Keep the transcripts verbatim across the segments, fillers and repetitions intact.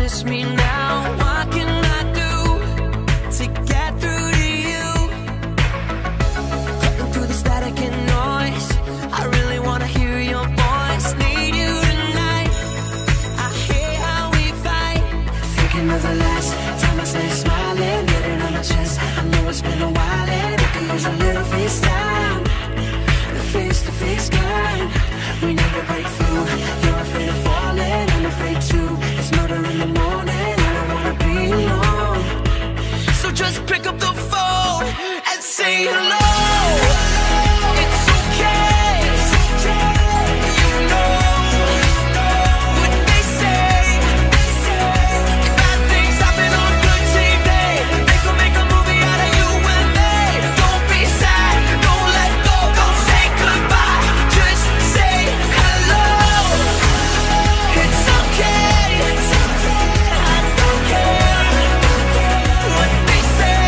miss me now? What can I do to get through to you? Cutting through the static and noise, I really wanna hear your voice. Need you tonight. I hate how we fight. Thinking of the last time I said smiling, get it on my chest. I know it's been a while and I could use a little face time. The face-to-face kind. We need a breakthrough. You're afraid of falling, I'm afraid too. It's murder in the morning, I don't wanna be alone. So just pick up the phone and say hello. It's okay, it's okay. You know what they say. Bad things happen on good T V. They could make a movie out of you and me. Don't be sad, don't let go, don't say goodbye. Just say hello. It's okay, it's okay. I don't care what they say.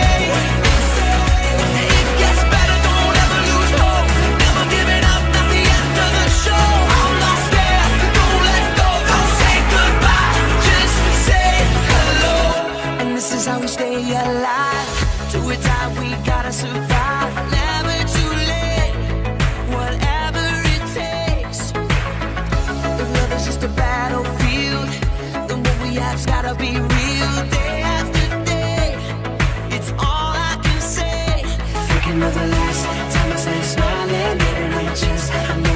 It gets better, don't ever lose hope. Never giving up, not the end of the show. I'm not scared, don't let go, don't say goodbye. Just say hello. And this is how we stay alive. Do or die, we gotta survive. Never too late, whatever it takes. If love is just a battlefield, then what we have's gotta be real. Day after day, it's all I can say. Thinking of the last time I said smiling, get it on my chest. I know